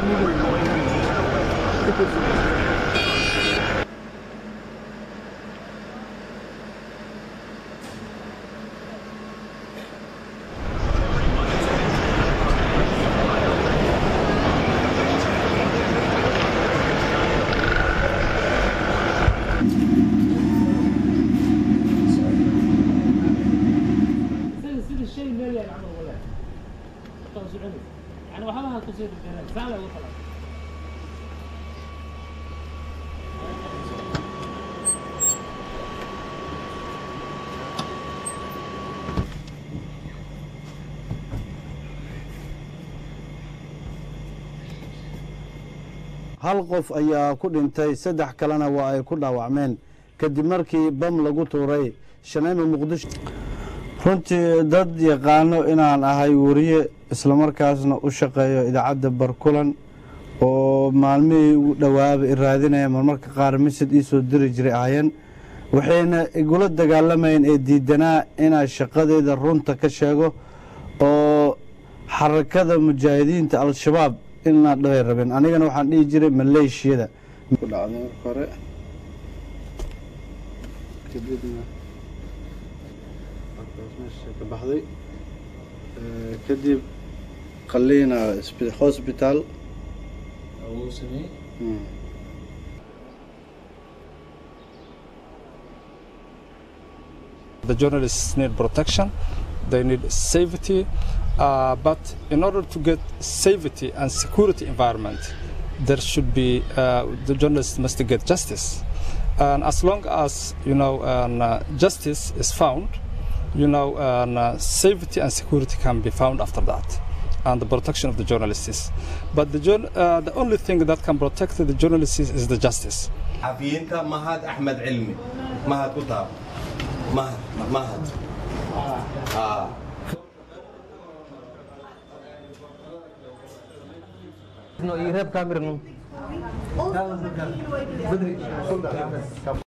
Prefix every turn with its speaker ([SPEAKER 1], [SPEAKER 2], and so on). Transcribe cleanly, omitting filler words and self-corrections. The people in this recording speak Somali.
[SPEAKER 1] يعني وحنا تصير الجنان سهله وخلاص.
[SPEAKER 2] hal qof ayaa ku dhintay 3 kalena waa ay ku dhaawacmeen kadib markii bam lagu tuuray Shaneemo Muqdisho. runtii dad yaqaano inaan ahay wariye isla markaasna u shaqeeyo idaacadda Barkulan oo maalmihii ugu dhawaaba iraadinaya marmarka qaar misad ii soo diri jiray ayaan waxayna igula dagaalamayeen ee diidanaa inaan shaqadeeda runta ka sheego oo xarakada mujaahidiinta al-shabaab in la dhaway rabeen anigana waxaan dhigi jiray Maleeshiyada ku dhacday hore baxday kadib qalliina hospital oo samee
[SPEAKER 3] The journalists need protection, they need safety, but in order to get safety and security environment, there should be the journalists must get justice, and as long as justice is found, safety and security can be found after that, and the protection of the journalists. But the only thing that can protect the journalists is the justice.
[SPEAKER 4] حفينتا مهد أحمد علمي مهد كتاب مهد
[SPEAKER 5] No, you have camera. No.